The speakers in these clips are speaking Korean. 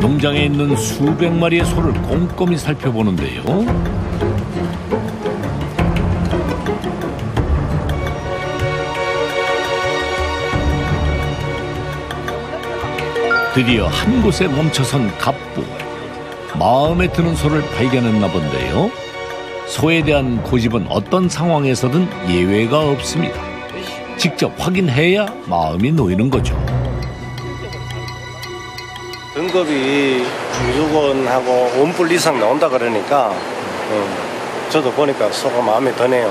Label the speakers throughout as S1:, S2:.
S1: 농장에 있는 수백 마리의 소를 꼼꼼히 살펴보는데요. 드디어 한 곳에 멈춰선 갑부. 마음에 드는 소를 발견했나 본데요. 소에 대한 고집은 어떤 상황에서든 예외가 없습니다. 직접 확인해야 마음이 놓이는 거죠.
S2: 등급이 무조건하고 원뿔 이상 나온다 그러니까 저도 보니까 소가 마음에 드네요.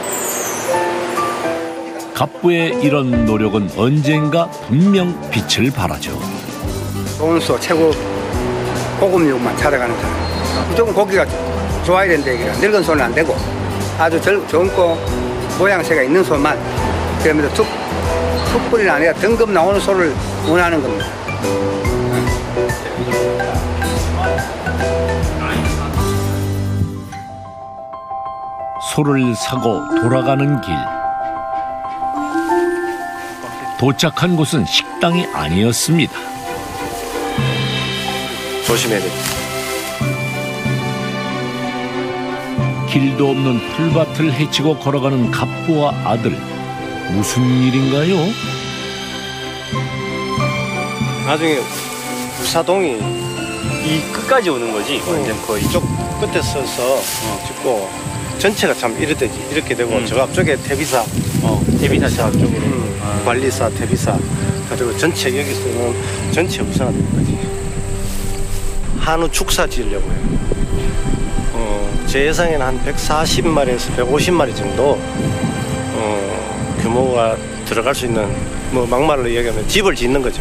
S1: 갑부의 이런 노력은 언젠가 분명 빛을 발하죠.
S3: 좋은 소 최고 고급육만 찾아가는 사람. 무조건 고기가 좋아야 된다 얘기라. 늙은 소는 안 되고 아주 젊고 모양새가 있는 소만, 그러면서 툭불이 아니라 등급 나오는 소를 원하는 겁니다.
S1: 소를 사고 돌아가는 길. 도착한 곳은 식당이 아니었습니다.
S2: 조심해야 됩니다.
S1: 길도 없는 풀밭을 헤치고 걸어가는 갑부와 아들. 무슨 일인가요?
S2: 나중에 우사동이
S4: 이 끝까지 오는 거지? 완전 거의.
S2: 이쪽 끝에 서서 찍고 전체가 참 이렇게 되고 저 앞쪽에 태비사,
S4: 대비사 쪽으로.
S2: 관리사, 태비사, 그리고 전체 여기서는 전체 우사가 되는 거지. 한우 축사 지으려고요. 제 예상에는 한 140마리에서 150마리 정도 규모가 들어갈 수 있는, 뭐 막말로 얘기하면 집을 짓는 거죠.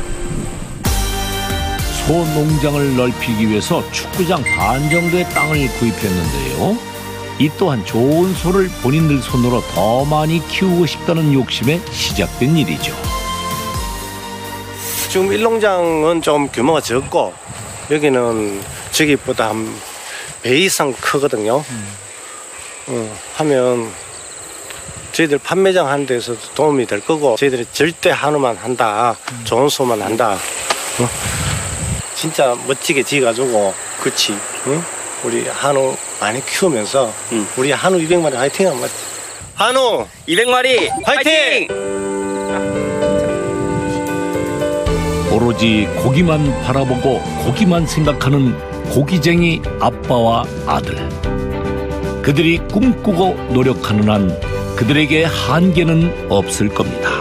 S1: 소 농장을 넓히기 위해서 축구장 반 정도의 땅을 구입했는데요. 이 또한 좋은 소를 본인들 손으로 더 많이 키우고 싶다는 욕심에 시작된 일이죠.
S2: 지금 일농장은 좀 규모가 적고 여기는 저기보다 한 배 이상 크거든요. 하면 저희들 판매장 하는 데서도 도움이 될 거고, 저희들이 절대 한우만 한다, 좋은 소만 한다, 진짜 멋지게 지어가지고, 그치, 우리 한우 많이 키우면서 우리 한우 200마리 화이팅 한번 맞지. 한우
S4: 200마리 화이팅!
S1: 오로지 고기만 바라보고 고기만 생각하는 고기쟁이 아빠와 아들. 그들이 꿈꾸고 노력하는 한 그들에게 한계는 없을 겁니다.